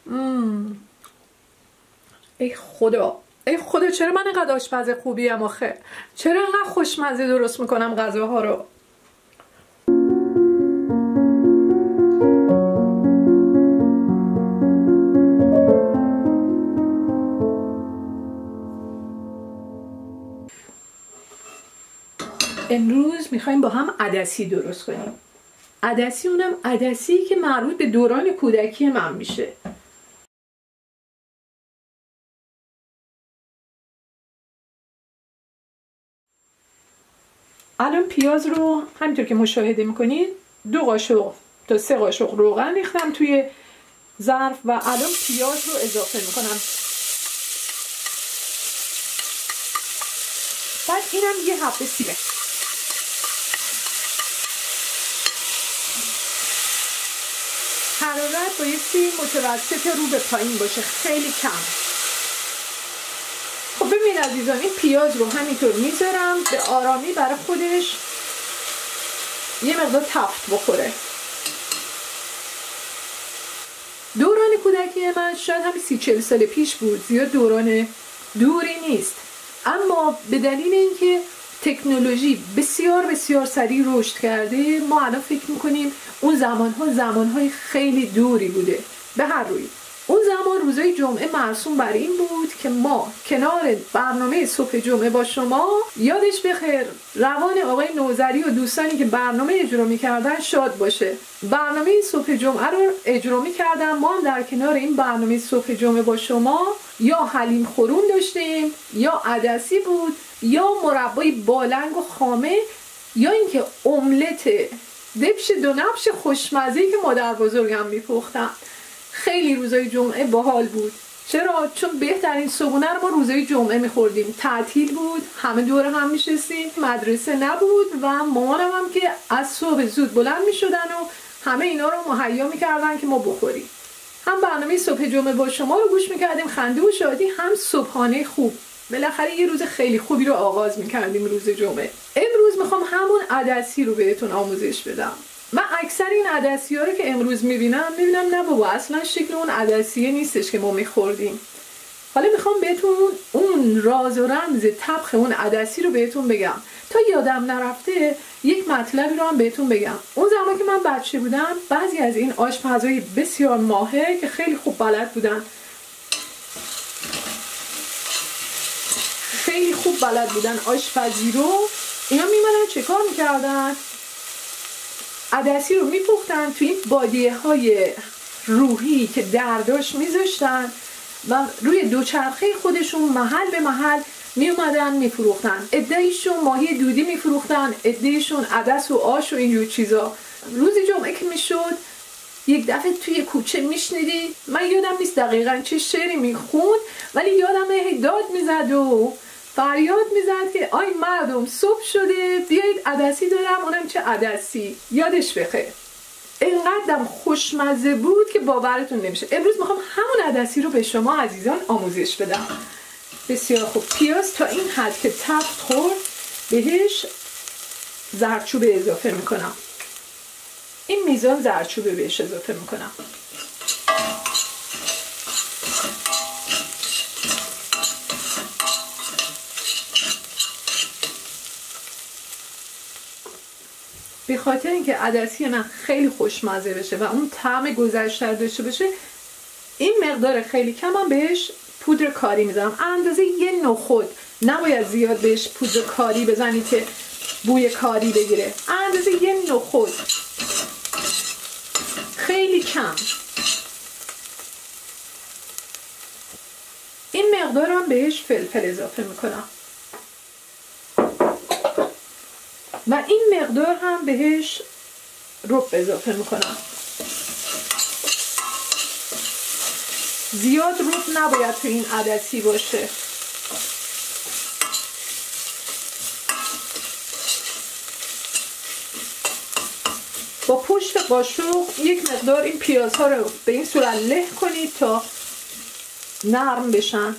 ای خدا، ای خدا، چرا من اینقدر آشپز خوبیم آخه؟ چرا اینقدر خوشمزه درست میکنم غذاها رو؟ امروز میخوایم با هم عدسی درست کنیم. عدسی، اونم عدسی که مربوط به دوران کودکی من میشه. الان پیاز رو همینطور که مشاهده میکنید 2 قاشق تا 3 قاشق روغن ریختم توی ظرف و الان پیاز رو اضافه میکنم. بعد اینم یه حبه سیبه. حرارت بایستی متوسط رو به پایین باشه، خیلی کم. خب ببینید عزیزان، این پیاز رو همینطور میذارم به آرامی برای خودش یه مقدار تفت بخوره. دوران کودکی من شاید همین 30-40 سال پیش بود، زیاد دوران دوری نیست، اما به دلیل اینکه تکنولوژی بسیار بسیار سریع رشد کرده، ما الان فکر میکنیم اون زمانهای خیلی دوری بوده. به هر روی اون زمان روزای جمعه مرسوم بر این بود که ما کنار برنامه صبح جمعه با شما، یادش بخیر روان آقای نوذری و دوستانی که برنامه اجرا میکردن شاد باشه، برنامه صبح جمعه رو اجرا میکردن. ما هم در کنار این برنامه صبح جمعه با شما یا حلیم خورون داشتیم، یا عدسی بود، یا مربای بالنگ و خامه، یا اینکه املت دبش 2 نبش خوشمزه‌ای که مادر بزرگم میپختن. خیلی روزای جمعه باحال بود. چرا؟ چون بهترین صبحونه رو ما روزای جمعه میخوردیم. تعطیل بود، همه دور هم میشستیم، مدرسه نبود و مامانم هم که از صبح زود بلند میشدن و همه اینا رو مهیا میکردن که ما بخوریم. هم برنامه صبح جمعه با شما رو گوش میکردیم، خنده و شادی، هم صبحانه خوب. بالاخره یه روز خیلی خوبی رو آغاز میکردیم روز جمعه. امروز میخوام همون عدسی رو بهتون آموزش بدم. من اکثر این عدسی ها رو که امروز میبینم نه بابا، اصلا شکل اون عدسیه نیستش که ما میخوردیم. حالا میخوام بهتون اون راز و رمز طبخ اون عدسی رو بهتون بگم. تا یادم نرفته یک مطلبی رو هم بهتون بگم. اون زمان که من بچه بودم، بعضی از این آشپزای بسیار ماهر که خیلی خوب بلد بودن، خیلی خوب بلد بودن آشپزی رو، اینا میمدن چه کار میکردن؟ عدسی رو میپختن توی این بادیه های روحی که درداش میذاشتن و روی دوچرخه خودشون محل به محل میومدن میفروختن. عده‌ایشون ماهی دودی میفروختن، عده‌ایشون عدس و آش و اینجور چیزا. روز جمعه که میشد یک دفعه توی کوچه میشنیدی، من یادم نیست دقیقا چه شعری میخوند، ولی یادمه داد میزد و فریاد میزد که آی مردم صبح شده، بیایید عدسی دارم، اونم چه عدسی. یادش بخیر. اینقدرم خوشمزه بود که باورتون نمیشه. امروز میخوام همون عدسی رو به شما عزیزان آموزش بدم. بسیار خوب. پیاز تا این حد که تفت خورد، بهش زردچوبه اضافه میکنم. این میزان زردچوبه بهش اضافه میکنم. به خاطر اینکه عدسی من خیلی خوشمزه بشه و اون طعم گذشته داشته باشه، این مقدار خیلی کم هم بهش پودر کاری میذارم. اندازه یه نخود، نباید زیاد بهش پودر کاری بزنی که بوی کاری بگیره. اندازه یه نخود، خیلی کم. این مقدار هم بهش فلفل اضافه میکنم و این مقدار هم بهش رب اضافه میکنم. زیاد رب نباید تو این عدسی باشه. با پشت قاشق یک مقدار این پیازها رو به این صورت له کنید تا نرم بشن.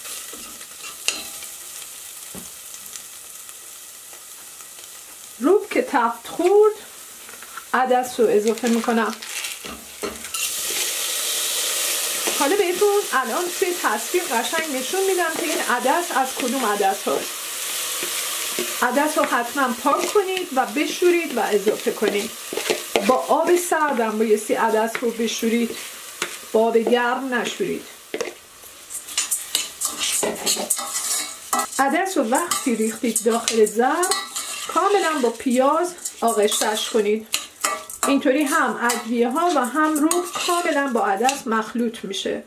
رب که تفت خورد عدس رو اضافه میکنم. حالا بهتون الان توی تصویر قشنگ نشون میدم که این عدس از کدوم عدس هست. عدس رو حتما پاک کنید و بشورید و اضافه کنید. با آب سردم بایستی عدس رو بشورید، با آب گرم نشورید. عدس رو وقتی ریختید داخل ظرف کاملا با پیاز آغشتش کنید. اینطوری هم ادویه ها و هم رو کاملا با عدس مخلوط میشه.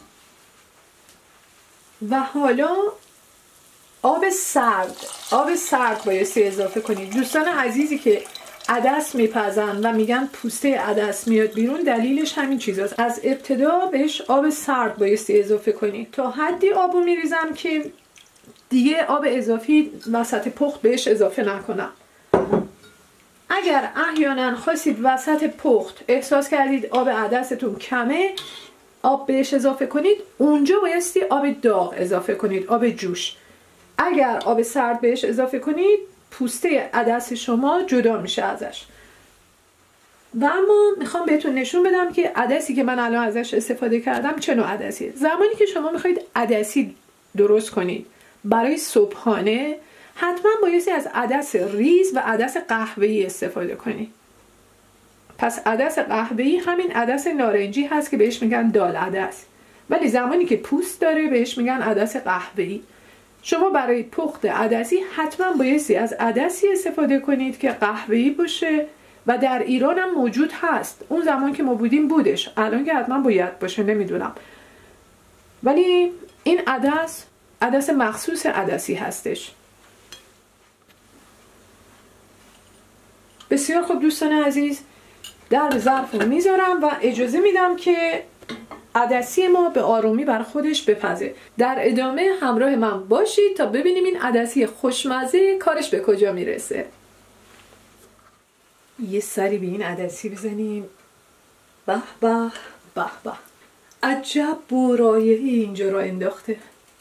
و حالا آب سرد بایستی اضافه کنید. دوستان عزیزی که عدس میپزن و میگن پوسته عدس میاد بیرون، دلیلش همین چیزاست. از ابتدا بهش آب سرد بایستی اضافه کنید. تا حدی آبو میریزم که دیگه آب اضافی وسط پخت بهش اضافه نکنم. اگر احیانا خواستید وسط پخت احساس کردید آب عدستون کمه، آب بهش اضافه کنید، اونجا بایستی آب داغ اضافه کنید، آب جوش. اگر آب سرد بهش اضافه کنید پوسته عدس شما جدا میشه ازش. و اما میخوام بهتون نشون بدم که عدسی که من الان ازش استفاده کردم چه نوع عدسیه. زمانی که شما میخواید عدسی درست کنید برای صبحانه، حتما بایستی از عدس ریز و عدس قهوه‌ای استفاده کنید. پس عدس قهوه‌ای همین عدس نارنجی هست که بهش میگن دال عدس، ولی زمانی که پوست داره بهش میگن عدس قهوه‌ای. شما برای پخت عدسی حتما بایستی از عدسی استفاده کنید که قهوه‌ای باشه و در ایران هم موجود هست. اون زمان که ما بودیم بودش، الان که حتما باید باشه نمیدونم، ولی این عدس مخصوص عدسی هستش. بسیار خوب دوستان عزیز، در ظرف رو میذارم و اجازه میدم که عدسی ما به آرومی بر خودش بپزه. در ادامه همراه من باشید تا ببینیم این عدسی خوشمزه کارش به کجا میرسه. یه سری به این عدسی بزنیم. به به به به، عجب برایه‌ای اینجا را انداخته.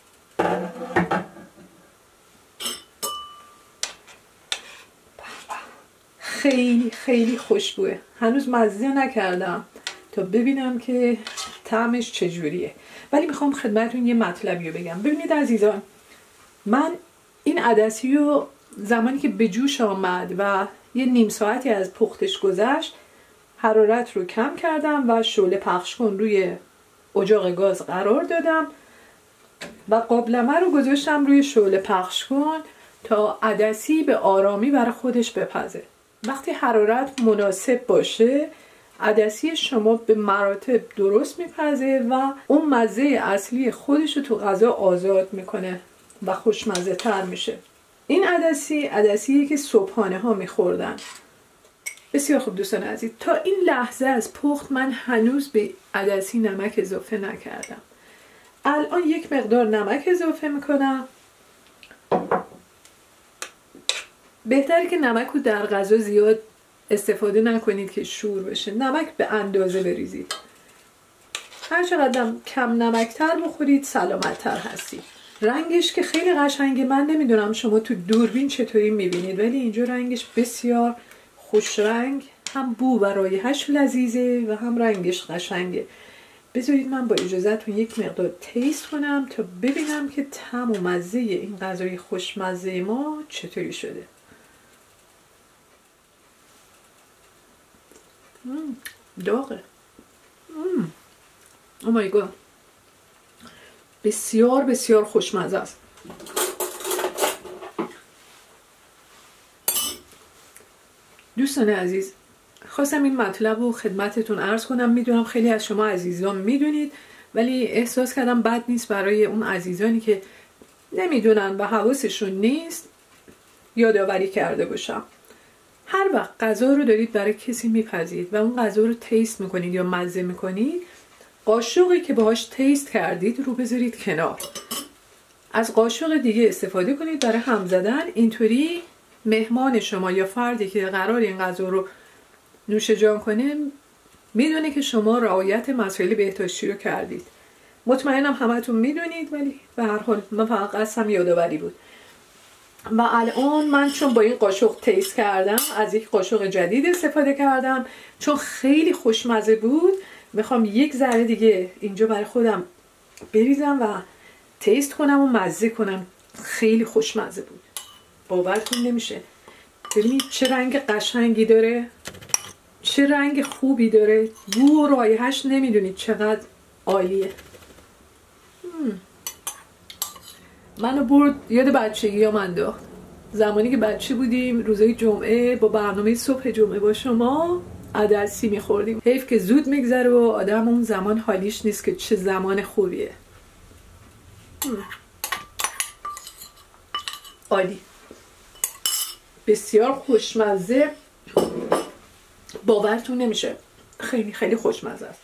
خیلی خیلی خوشبوه. هنوز مزه نکردم تا ببینم که طعمش چجوریه، ولی میخوام خدمتتون یه مطلبی رو بگم. ببینید عزیزان، من این عدسی رو زمانی که به جوش آمد و یه نیم ساعتی از پختش گذشت، حرارت رو کم کردم و شعله پخش کن روی اجاق گاز قرار دادم و قابلمه رو گذاشتم روی شعله پخش کن تا عدسی به آرامی برای خودش بپزه. وقتی حرارت مناسب باشه عدسی شما به مراتب درست میپزه و اون مزه اصلی خودش رو تو غذا آزاد میکنه و خوشمزه تر میشه. این عدسیه که صبحانه ها میخوردن. بسیار خوب دوستان عزیز، تا این لحظه از پخت من هنوز به عدسی نمک اضافه نکردم. الان یک مقدار نمک اضافه میکنم. بهتره که نمک رو در غذا زیاد استفاده نکنید که شور بشه. نمک به اندازه بریزید. هر چقدر کم نمکتر بخورید سلامتتر هستید. رنگش که خیلی قشنگه. من نمیدونم شما تو دوربین چطوری میبینید، ولی اینجا رنگش بسیار خوش رنگ، هم بو و رایحه‌اش لذیذه و هم رنگش قشنگه. بذارید من با اجازهتون یک مقدار تیست کنم تا ببینم که طعم و مزه این غذای خوشمزه ما چطوری شده. داغه. او مای گاد، بسیار بسیار خوشمزه است. دوستان عزیز، خواستم این مطلب رو خدمتتون عرض کنم. میدونم خیلی از شما عزیزان میدونید، ولی احساس کردم بد نیست برای اون عزیزانی که نمیدونن و حواسشون نیست یادآوری کرده باشم. هر وقت غذا رو دارید برای کسی میپزید و اون غذا رو تیست میکنید یا مزه میکنید، قاشقی که باهاش تیست کردید رو بذارید کنار، از قاشق دیگه استفاده کنید برای هم زدن. اینطوری مهمان شما یا فردی که قرار این غذا رو نوش جان کنه میدونه که شما رعایت مسائل بهداشتی رو کردید. مطمئنم همتون میدونید، ولی به هر حال من فقط قصدم یادآوری بود. و الان من چون با این قاشق تیست کردم، از یک قاشق جدید استفاده کردم چون خیلی خوشمزه بود. میخوام یک ذره دیگه اینجا برای خودم بریزم و تیست کنم و مزه کنم. خیلی خوشمزه بود، باورتون نمیشه. ببینید چه رنگ قشنگی داره، چه رنگ خوبی داره، بو و رایحه‌اش نمیدونید چقدر عالیه. منو برد یاد بچگی ها انداخت. زمانی که بچه بودیم روزای جمعه با برنامه صبح جمعه با شما عدسی میخوردیم. حیف که زود میگذره و آدم اون زمان حالیش نیست که چه زمان خوبیه. عالی، بسیار خوشمزه، باورتون نمیشه، خیلی خیلی خوشمزه است.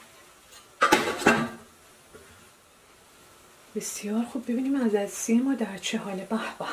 بسیار خوب. ببینیم عدسی ما در چه حاله. به به،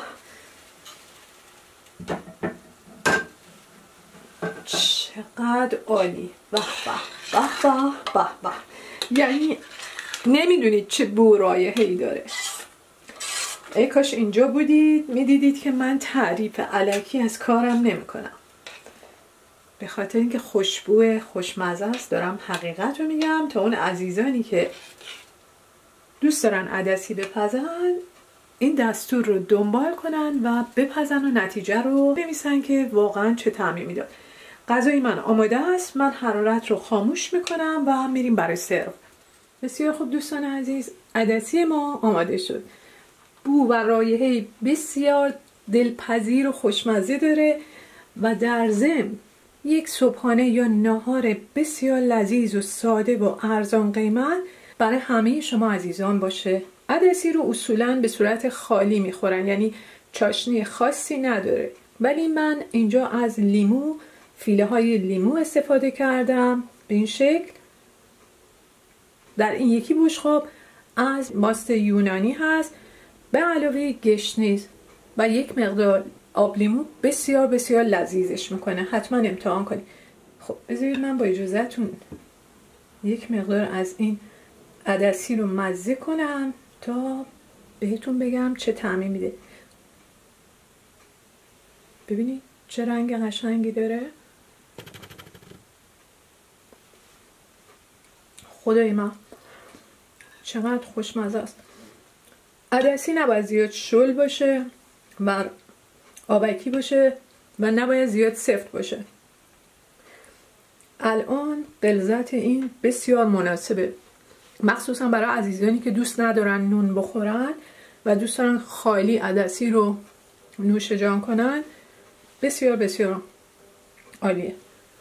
چقدر عالی. به به به به به. یعنی نمیدونید چه بو رایحه‌ای داره. ای کاش اینجا بودید میدیدید که من تعریف الکی از کارم نمی کنم. به خاطر اینکه خوشبو خوشمزه است دارم حقیقت رو میگم تا اون عزیزانی که دوست دارن عدسی بپزن این دستور رو دنبال کنن و بپزن و نتیجه رو بنویسن که واقعا چه طعمی میداد. غذای من آماده است. من حرارت رو خاموش میکنم و میریم برای سرو. بسیار خوب دوستان عزیز، عدسی ما آماده شد. بو و رایحه بسیار دلپذیر و خوشمزه داره و در ضمن یک صبحانه یا ناهار بسیار لذیذ و ساده و ارزان قیمت برای همه شما عزیزان باشه. عدسی رو اصولاً به صورت خالی میخورن، یعنی چاشنی خاصی نداره، ولی من اینجا از لیمو، فیله های لیمو استفاده کردم به این شکل. در این یکی بشقاب از ماست یونانی هست به علاوه گشنیز و یک مقدار آب لیمو بسیار بسیار لذیذش میکنه. حتما امتحان کنید. خب بذارید من با اجازهتون یک مقدار از این عدسی رو مزه کنم تا بهتون بگم چه طعمی میده. ببینید چه رنگ قشنگی داره. خدای من چقدر خوشمزه است. عدسی نباید زیاد شل باشه و آبکی باشه و نباید زیاد سفت باشه. الان غلظت این بسیار مناسبه، مخصوصا برای عزیزانی که دوست ندارن نون بخورن و دوست دارن خالی عدسی رو نوش جان کنن. بسیار بسیار عالیه.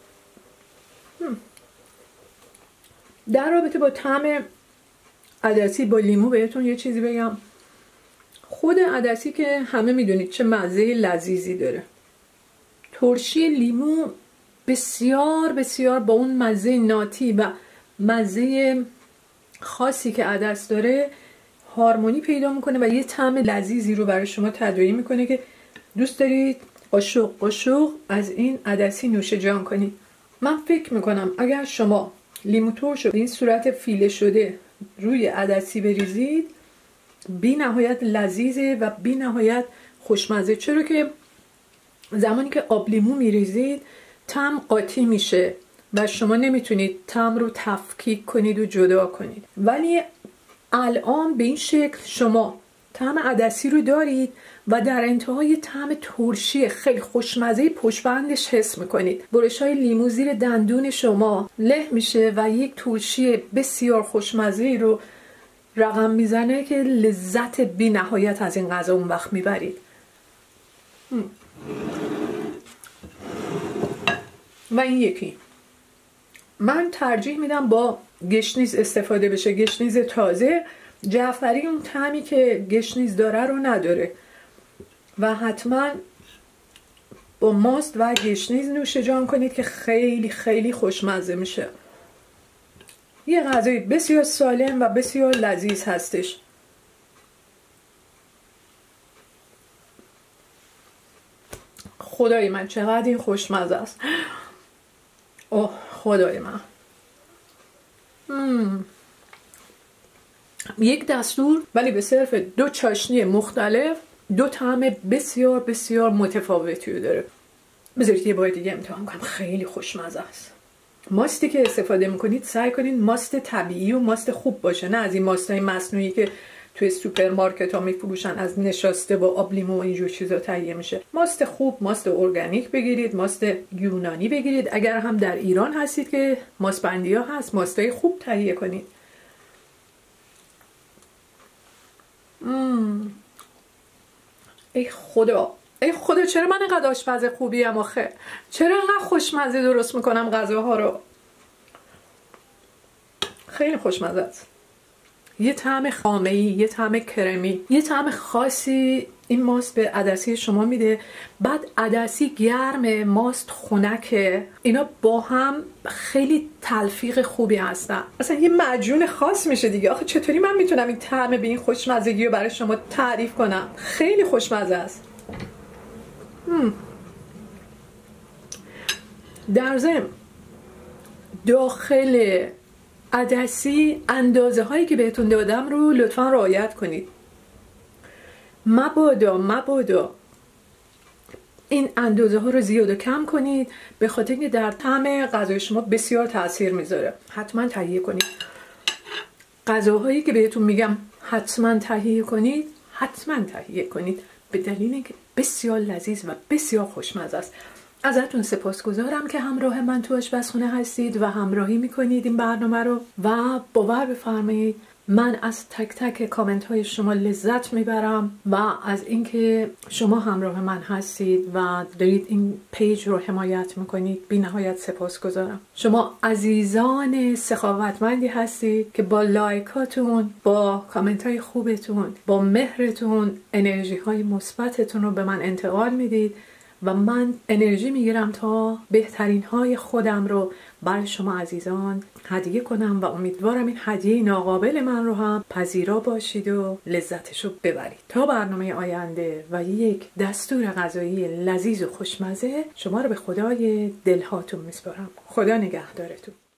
در رابطه با طعم عدسی با لیمو بهتون یه چیزی بگم. خود عدسی که همه میدونید چه مزه لذیذی داره. ترشی لیمو بسیار بسیار با اون مزه ناتی و مزه خاصی که عدس داره هارمونی پیدا میکنه و یه طعم لذیذی رو برای شما تداعی میکنه که دوست دارید قاشق قاشق از این عدسی نوش جان کنید. من فکر میکنم اگر شما لیمو ترش رو به این صورت فیله شده روی عدسی بریزید بی نهایت لذیذه و بی نهایت خوشمزه، چرا که زمانی که آب لیمو میریزید طعم قاطی میشه و شما نمیتونید طعم رو تفکیک کنید و جدا کنید. ولی الان به این شکل شما طعم عدسی رو دارید و در انتهای طعم ترشی خیلی خوشمزه پشتبندش حس میکنید. برش‌های لیمو زیر دندون شما له میشه و یک ترشی بسیار خوشمزه رو رقم میزنه که لذت بی نهایت از این غذا اون وقت میبرید. و این یکی من ترجیح میدم با گشنیز استفاده بشه، گشنیز تازه. جعفری اون طعمی که گشنیز داره رو نداره و حتما با ماست و گشنیز نوش جان کنید که خیلی خیلی خوشمزه میشه. یه غذای بسیار سالم و بسیار لذیذ هستش. خدای من چقدر این خوشمزه است. اوه خدای من. یک دستور ولی به صرف 2 چاشنی مختلف دو طعم بسیار بسیار متفاوتی داره. بذارید یه بار دیگه امتحان کنم. خیلی خوشمزه است. ماستی که استفاده میکنید سعی کنید ماست طبیعی و ماست خوب باشه، نه از این ماستای مصنوعی که توی سوپرمارکت ها میفروشن از نشاسته با آب لیمو و اینجور چیزا تهیه میشه. ماست خوب، ماست ارگانیک بگیرید، ماست یونانی بگیرید. اگر هم در ایران هستید که ماست بندی ها هست، ماستای خوب تهیه کنید. ای خدا چرا من اینقدر آشپز خوبی ام آخه؟ چرا اینقدر خوشمزه درست میکنم غذاها رو؟ خیلی خوشمزه است. یه طعم خامه‌ای، یه طعم کرمی، یه طعم خاصی این ماست به عدسی شما میده. بعد عدسی گرمه، ماست خنکه، اینا با هم خیلی تلفیق خوبی هستن. اصلا یه معجون خاص میشه دیگه. آخه چطوری من میتونم این طعم به این خوشمزگی رو برای شما تعریف کنم؟ خیلی خوشمزه است. در ضمن داخل عدسی اندازه هایی که بهتون دادم رو لطفا رعایت کنید. مبادا این اندازه ها رو زیاد و کم کنید، به خاطر اینکه در طعم غذای شما بسیار تاثیر میذاره. حتما تهیه کنید. غذاهایی که بهتون میگم حتما تهیه کنید، به دلیل اینکه بسیار لذیذ و بسیار خوشمزه است. ازتون سپاسگزارم که همراه من تو آشپزخونه هستید و همراهی میکنید این برنامه رو و باور بفرمایید من از تک تک کامنت های شما لذت میبرم و از اینکه شما همراه من هستید و دارید این پیج رو حمایت میکنید بی نهایت سپاسگزارم. شما عزیزان سخاوتمندی هستید که با لایکاتون، با کامنت های خوبتون، با مهرتون انرژی های مثبتتون رو به من انتقال میدید و من انرژی میگیرم تا بهترین های خودم رو برای شما عزیزان هدیه کنم و امیدوارم این هدیه ناقابل من رو هم پذیرا باشید و لذتش رو ببرید. تا برنامه آینده و یک دستور غذایی لذیذ و خوشمزه، شما رو به خدای دلهاتون میسپارم. خدا نگهدارتون.